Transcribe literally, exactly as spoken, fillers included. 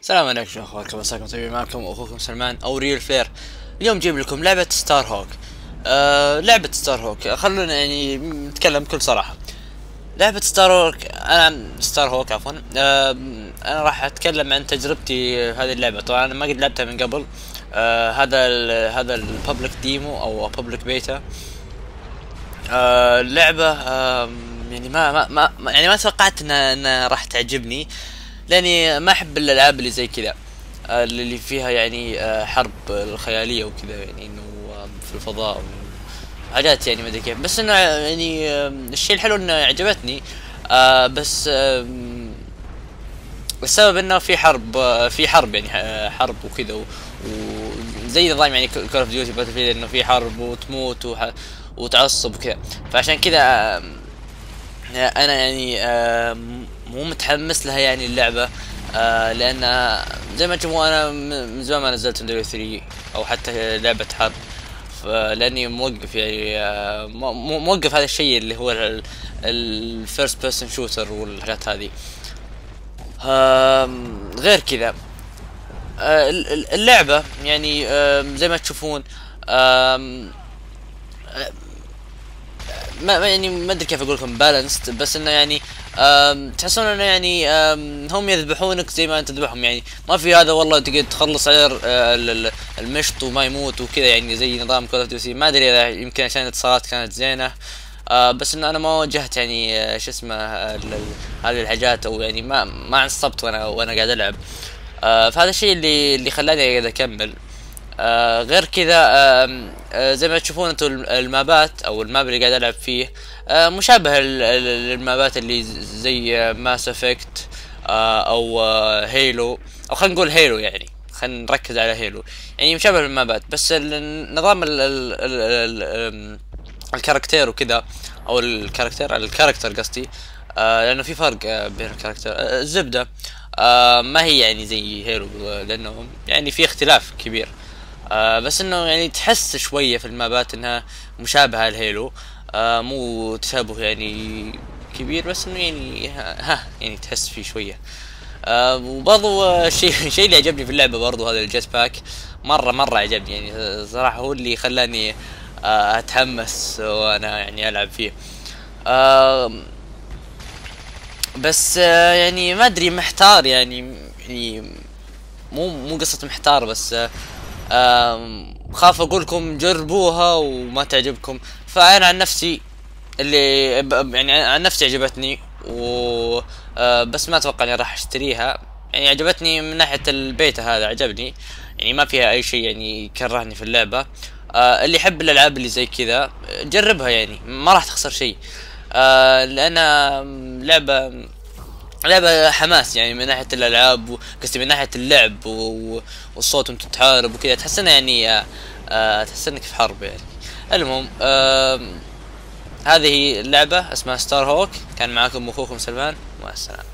السلام عليكم يا اخوانكم، مساكم طيبين. معكم اخوكم سلمان او ريل فلير. اليوم جيب لكم لعبة ستار هوك. آه لعبة ستار هوك، خلونا يعني نتكلم بكل صراحة. لعبة ستار هوك انا ستار هوك عفوا آه انا راح اتكلم عن تجربتي هذه اللعبة. طبعا انا ما قد لعبتها من قبل. آه هذا ال هذا الببليك ديمو او ببليك بيتا. آه اللعبة آه يعني ما ما, ما يعني ما توقعت انها انها راح تعجبني، لاني ما احب الالعاب اللي زي كذا، اللي فيها يعني حرب الخياليه وكذا، يعني انه في الفضاء وحاجات يعني ما ادري كيف. بس انه يعني الشيء الحلو انه عجبتني. بس السبب انه في حرب في حرب يعني حرب وكذا، وزي نظام يعني كول اوف ديوتي باتل فيلد، انه في حرب وتموت وتعصب وكذا. فعشان كذا انا يعني مو متحمس لها يعني اللعبه. آه لان زي ما تشوفوا انا من زمان ما نزلت دبليو ثلاثة او حتى لعبه حرب، لاني موقف يعني آه موقف هذا الشيء اللي هو الفيرست بيرسون شوتر والحاجات هذه. آه غير كذا آه اللعبه يعني آه زي ما تشوفون آه ما يعني ما ادري كيف اقول لكم بالانسد، بس انه يعني تحسون انه يعني هم يذبحونك زي ما انت تذبحهم، يعني ما في هذا والله تقدر تخلص عليه المشط وما يموت وكذا، يعني زي نظام كول اوف ديوتي. ما ادري اذا يمكن عشان الاتصالات كانت زينه، آه بس انه انا ما واجهت يعني آه شو اسمه هذه الحاجات، او يعني ما ما عصبت وانا وانا قاعد العب. آه فهذا الشيء اللي اللي خلاني قاعد اكمل. آه غير كذا آه آه زي ما تشوفون انتم المابات او الماب اللي قاعد العب فيه آه مشابه للمابات اللي زي ماس افكت آه او آه هيلو، او خلينا نقول هيلو، يعني خلينا نركز على هيلو، يعني مشابه للمابات. بس النظام ال ال ال ال الكاركتير وكذا، او الكاركتير الكاركتر قصدي، آه لانه في فرق آه بين الكاركتر. آه الزبده آه ما هي يعني زي هيلو، لانه يعني في اختلاف كبير. آه بس انه يعني تحس شوية في المابات انها مشابهة لهيلو، آه مو تشابه يعني كبير، بس انه يعني ها يعني تحس فيه شوية. آه وبرضو الشيء الشيء اللي عجبني في اللعبة برضو هذا الجيت باك، مرة مرة عجبني، يعني صراحة هو اللي خلاني آه اتحمس وانا يعني العب فيه. آه بس آه يعني ما ادري، محتار يعني يعني مو مو قصة محتار، بس آه خاف اقول لكم جربوها وما تعجبكم. فانا عن نفسي اللي يعني عن نفسي عجبتني، و آه بس ما اتوقع اني راح اشتريها. يعني عجبتني من ناحية البيتا، هذا عجبني، يعني ما فيها اي شيء يعني يكرهني في اللعبة. آه اللي يحب الالعاب اللي زي كذا جربها، يعني ما راح تخسر شيء. آه لانها لعبة لعبة حماس، يعني من ناحية الألعاب، قصدي من ناحية اللعب والصوت وانت تحارب وكذا، تحسنا يعني آه آه تحس انك في حرب يعني. المهم آه هذه اللعبة اسمها ستار هوك. كان معاكم اخوكم سلمان، مع السلامة.